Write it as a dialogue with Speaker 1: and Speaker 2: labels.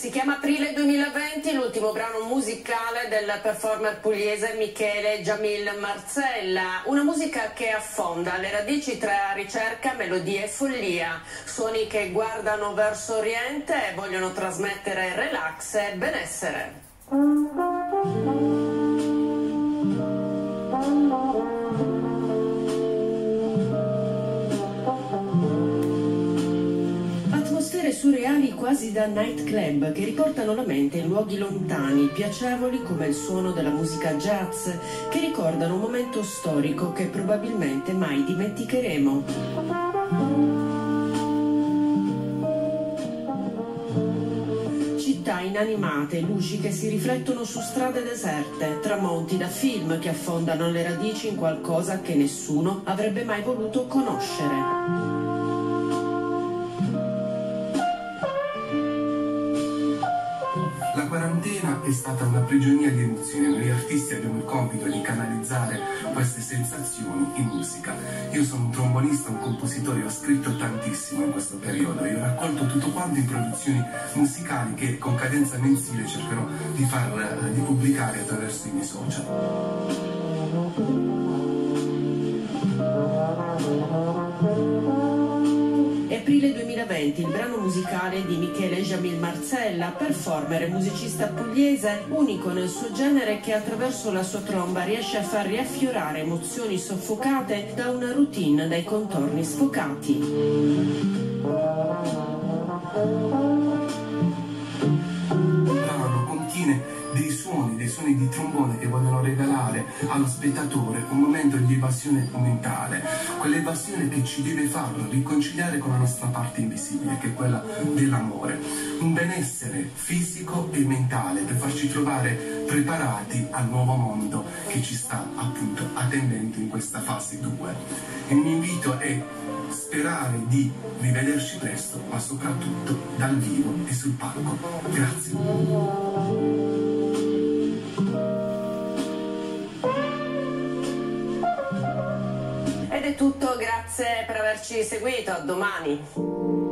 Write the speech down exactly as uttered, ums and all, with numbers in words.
Speaker 1: si chiama Aprile duemilaventi, l'ultimo brano musicale del performer pugliese Michele Jamil Marzella. Una musica che affonda le radici tra ricerca, melodia e follia. Suoni che guardano verso Oriente e vogliono trasmettere relax e benessere. Atmosfere surreali quasi da nightclub che riportano la mente in luoghi lontani, piacevoli come il suono della musica jazz, che ricordano un momento storico che probabilmente mai dimenticheremo. Città inanimate, luci che si riflettono su strade deserte, tramonti da film che affondano le radici in qualcosa che nessuno avrebbe mai voluto conoscere.
Speaker 2: La quarantena è stata una prigionia di emozioni. Noi artisti abbiamo il compito di canalizzare queste sensazioni in musica. Io sono un trombonista, un compositore, ho scritto tantissimo in questo periodo. Io ho raccolto tutto quanto in produzioni musicali che con cadenza mensile cercherò di far di pubblicare attraverso i miei social.
Speaker 1: Aprile duemilaventi, il brano musicale di Michele Jamil Marzella, performer e musicista pugliese, unico nel suo genere che attraverso la sua tromba riesce a far riaffiorare emozioni soffocate da una routine dai contorni sfocati.
Speaker 2: Brano contiene dei suoni, dei suoni di trombone che vogliono regalare allo spettatore un momento di evasione mentale, quell'evasione che ci deve farlo riconciliare con la nostra parte invisibile, che è quella dell'amore, un benessere fisico e mentale per farci trovare preparati al nuovo mondo che ci sta appunto attendendo in questa fase due. Il mio invito è sperare di rivederci presto, ma soprattutto dal vivo e sul palco. Grazie.
Speaker 1: Ed è tutto, grazie per averci seguito, a domani.